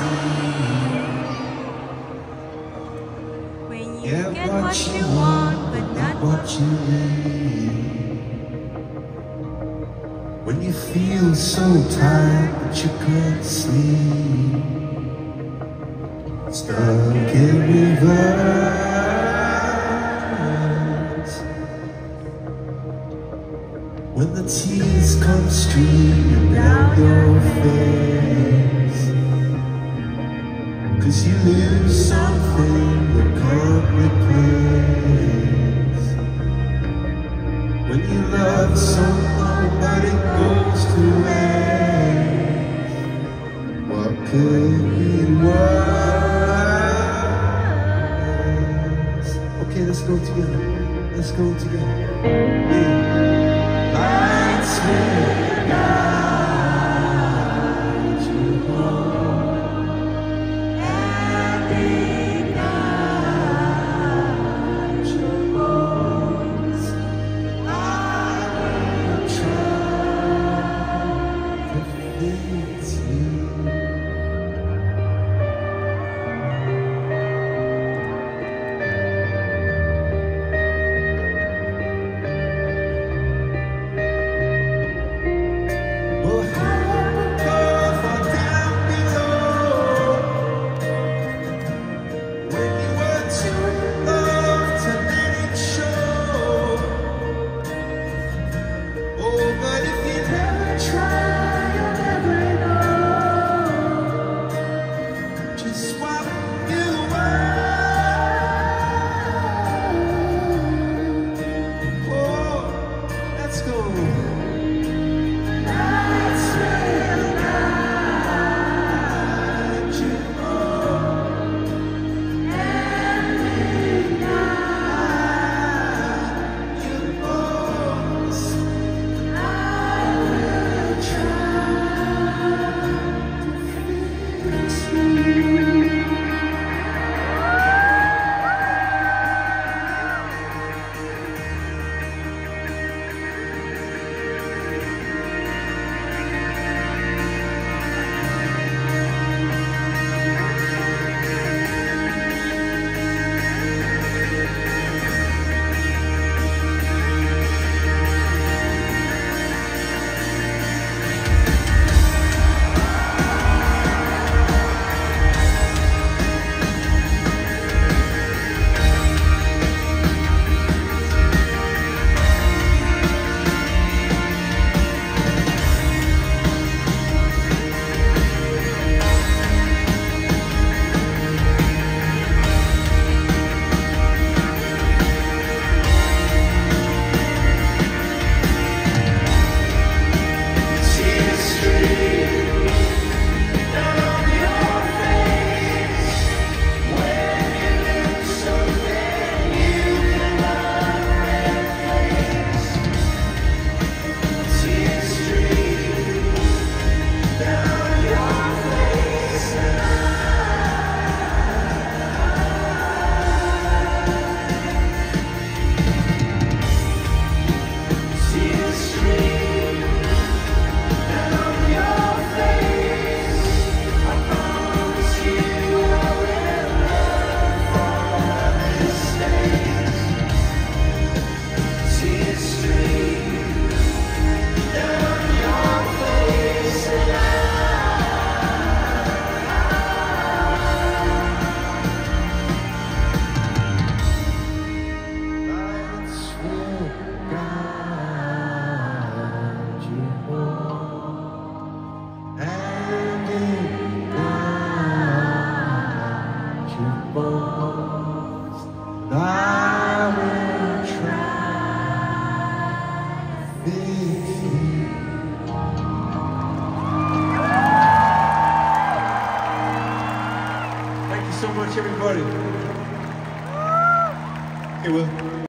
When you get what you want, but not what you need. When you feel so tired that you can't sleep, stuck in reverse. When the tears come streaming down your face, 'cause you lose something you can't replace. When you love someone but it goes to waste, what could be worse? Okay, let's go together. Let's go together. Lights will guide you home, and ignite your goals. I will try to fix you. So much, everybody. Okay, well.